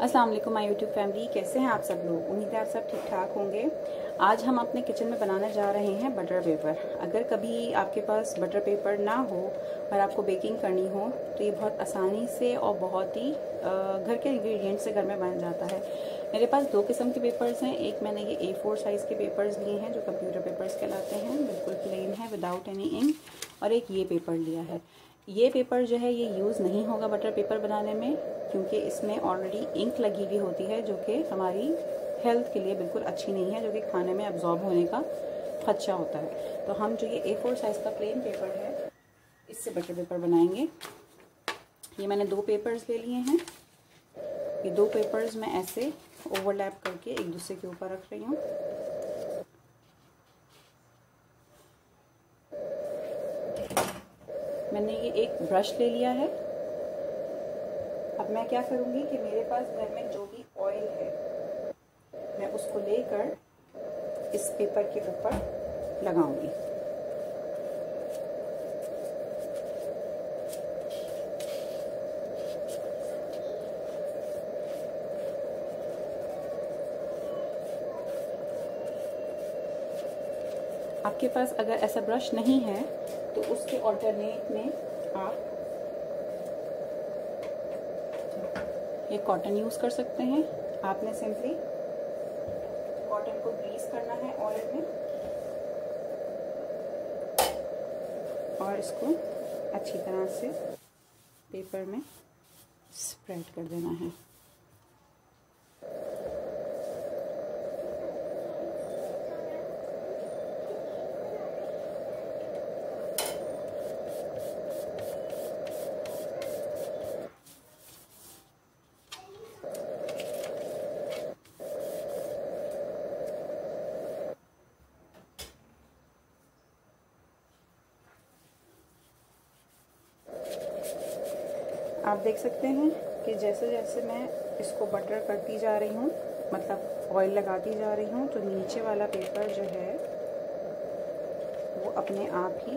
अस्सलाम वालेकुम my YouTube family, कैसे हैं आप सब लोग। उम्मीद है आप सब ठीक ठाक होंगे। आज हम अपने किचन में बनाने जा रहे हैं बटर पेपर। अगर कभी आपके पास बटर पेपर ना हो और आपको बेकिंग करनी हो तो ये बहुत आसानी से और बहुत ही घर के इंग्रेडिएंट से घर में बन जाता है। मेरे पास दो किस्म के पेपर्स हैं। एक मैंने ये A4 साइज़ के पेपर्स लिए हैं जो कंप्यूटर पेपर्स कहलाते हैं, बिल्कुल प्लेन है विदाउट एनी इंक। और एक ये पेपर लिया है। ये पेपर जो है ये यूज़ नहीं होगा बटर पेपर बनाने में, क्योंकि इसमें ऑलरेडी इंक लगी हुई होती है जो कि हमारी हेल्थ के लिए बिल्कुल अच्छी नहीं है, जो कि खाने में अब्जॉर्ब होने का खदशा होता है। तो हम जो ये A4 साइज़ का प्लेन पेपर है इससे बटर पेपर बनाएंगे। ये मैंने दो पेपर्स ले लिए हैं। ये दो पेपर्स मैं ऐसे ओवरलैप करके एक दूसरे के ऊपर रख रही हूँ। मैंने ये एक ब्रश ले लिया है। अब मैं क्या करूँगी कि मेरे पास घर में जो भी ऑयल है मैं उसको लेकर इस पेपर के ऊपर लगाऊंगी। आपके पास अगर ऐसा ब्रश नहीं है तो उसके ऑल्टरनेट में आप ये कॉटन यूज़ कर सकते हैं। आपने सिंपली कॉटन को ग्रीस करना है ऑयल में और इसको अच्छी तरह से पेपर में स्प्रेड कर देना है। आप देख सकते हैं कि जैसे जैसे मैं इसको बटर करती जा रही हूँ, मतलब ऑयल लगाती जा रही हूँ, तो नीचे वाला पेपर जो है वो अपने आप ही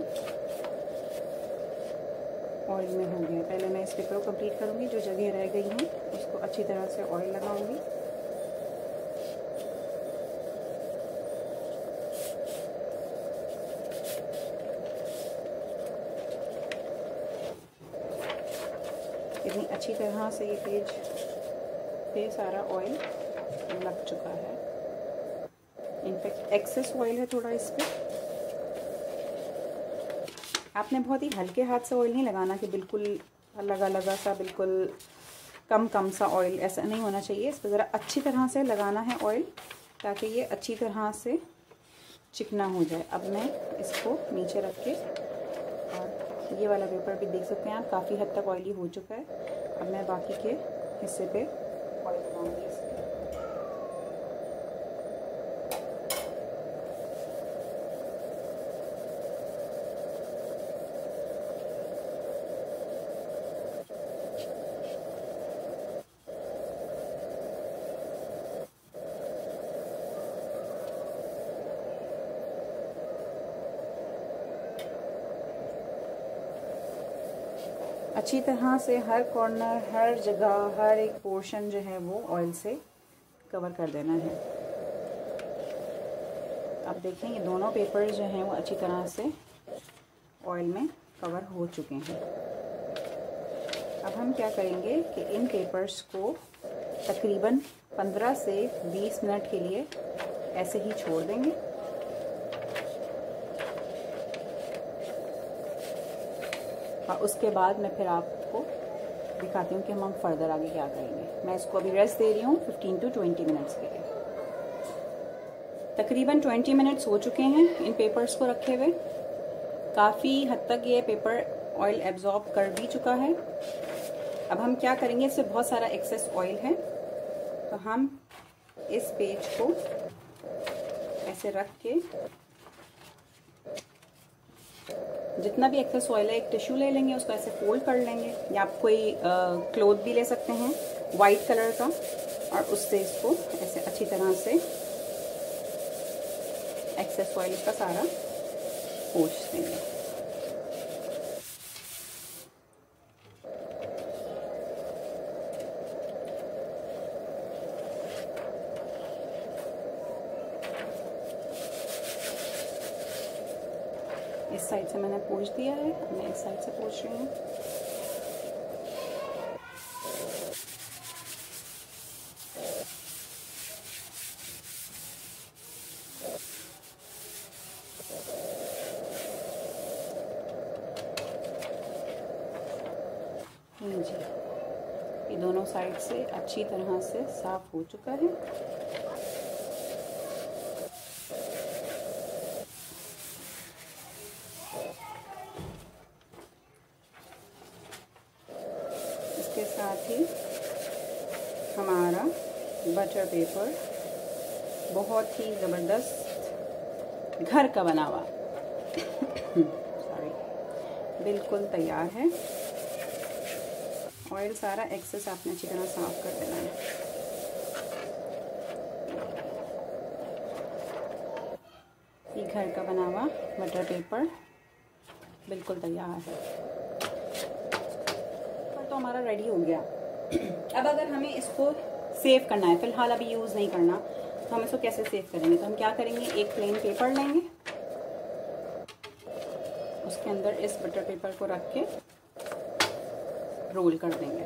ऑयल में हो गया। पहले मैं इस पेपर को कंप्लीट करूँगी, जो जगह रह गई हैं उसको अच्छी तरह से ऑयल लगाऊंगी। इतनी अच्छी तरह से ये पेज पे सारा ऑयल लग चुका है। इनफैक्ट एक्सेस ऑयल है थोड़ा इस पे। आपने बहुत ही हल्के हाथ से ऑयल नहीं लगाना कि बिल्कुल लगा लगा सा, बिल्कुल कम कम सा ऑयल, ऐसा नहीं होना चाहिए। इस पर ज़रा अच्छी तरह से लगाना है ऑयल ताकि ये अच्छी तरह से चिकना हो जाए। अब मैं इसको नीचे रख के, और ये वाला पेपर भी देख सकते हैं आप काफ़ी हद तक ऑयली हो चुका है। अब मैं बाकी के हिस्से पे ऑयल लगाऊंगी इसमें। अच्छी तरह से हर कॉर्नर, हर जगह, हर एक पोर्शन जो है वो ऑयल से कवर कर देना है। अब देखें ये दोनों पेपर्स जो हैं वो अच्छी तरह से ऑयल में कवर हो चुके हैं। अब हम क्या करेंगे कि इन पेपर्स को तकरीबन 15 से 20 मिनट के लिए ऐसे ही छोड़ देंगे। और उसके बाद मैं फिर आपको दिखाती हूँ कि हम फर्दर आगे क्या करेंगे। मैं इसको अभी रेस्ट दे रही हूँ 15 to 20 मिनट्स के लिए। तकरीबन 20 मिनट्स हो चुके हैं इन पेपर्स को रखे हुए। काफ़ी हद तक ये पेपर ऑयल एब्जॉर्ब कर भी चुका है। अब हम क्या करेंगे, इससे बहुत सारा एक्सेस ऑयल है तो हम इस पेज को ऐसे रख के जितना भी एक्सेस ऑयल है एक टिश्यू ले लेंगे, उसको ऐसे फोल्ड कर लेंगे, या आप कोई क्लॉथ भी ले सकते हैं वाइट कलर का, और उससे इसको ऐसे अच्छी तरह से एक्सेस ऑयल का सारा पोंछ देंगे। इस साइड से मैंने पोंछ दिया है, मैं इस साइड से पोंछ रही हूँ। जी, ये दोनों साइड से अच्छी तरह से साफ हो चुका है। इसके साथ ही हमारा बटर पेपर बहुत ही ज़बरदस्त घर का बना हुआ सॉरी बिल्कुल तैयार है। ऑयल सारा एक्सेस आपने अच्छी तरह साफ कर देना है। ये घर का बना हुआ बटर पेपर बिल्कुल तैयार है। तो हमारा रेडी हो गया। अब अगर हमें इसको सेव करना है, फिलहाल अभी यूज़ नहीं करना, तो हम इसको कैसे सेव करेंगे? तो हम क्या करेंगे, एक प्लेन पेपर लेंगे, उसके अंदर इस बटर पेपर को रख के रोल कर देंगे।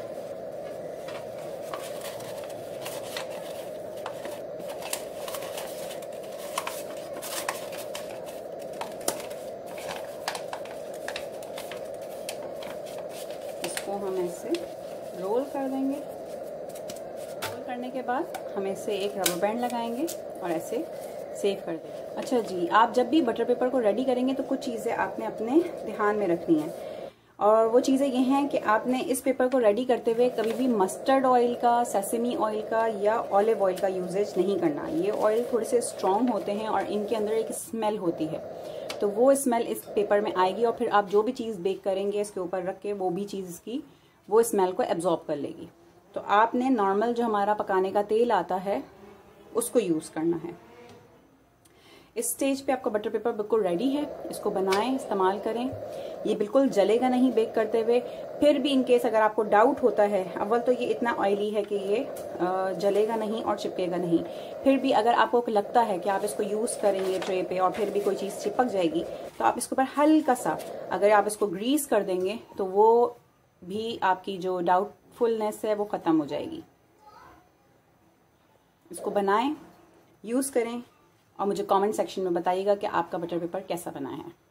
इसको हम ऐसे रोल कर देंगे। रोल करने के बाद हम ऐसे एक रबर बैंड लगाएंगे और ऐसे सेव कर देंगे। अच्छा जी, आप जब भी बटर पेपर को रेडी करेंगे तो कुछ चीज़ें आपने अपने ध्यान में रखनी है, और वो चीज़ें ये हैं कि आपने इस पेपर को रेडी करते हुए कभी भी मस्टर्ड ऑयल का, सेसमी ऑयल का या ऑलिव ऑयल का यूजेज नहीं करना। ये ऑयल थोड़े से स्ट्रॉन्ग होते हैं और इनके अंदर एक स्मेल होती है, तो वो स्मेल इस पेपर में आएगी और फिर आप जो भी चीज़ बेक करेंगे इसके ऊपर रख के वो भी चीज़ की वो स्मेल को एब्जॉर्ब कर लेगी। तो आपने नॉर्मल जो हमारा पकाने का तेल आता है उसको यूज़ करना है। इस स्टेज पे आपका बटर पेपर बिल्कुल रेडी है। इसको बनाएं, इस्तेमाल करें। ये बिल्कुल जलेगा नहीं बेक करते हुए। फिर भी इन केस अगर आपको डाउट होता है, अव्वल तो ये इतना ऑयली है कि ये जलेगा नहीं और चिपकेगा नहीं। फिर भी अगर आपको लगता है कि आप इसको यूज़ करेंगे ट्रे पे और फिर भी कोई चीज़ चिपक जाएगी, तो आप इसके ऊपर हल्का सा अगर आप इसको ग्रीस कर देंगे तो वो भी आपकी जो डाउटफुलनेस है वो ख़त्म हो जाएगी। इसको बनाएं, यूज़ करें और मुझे कमेंट सेक्शन में बताइएगा कि आपका बटर पेपर कैसा बना है।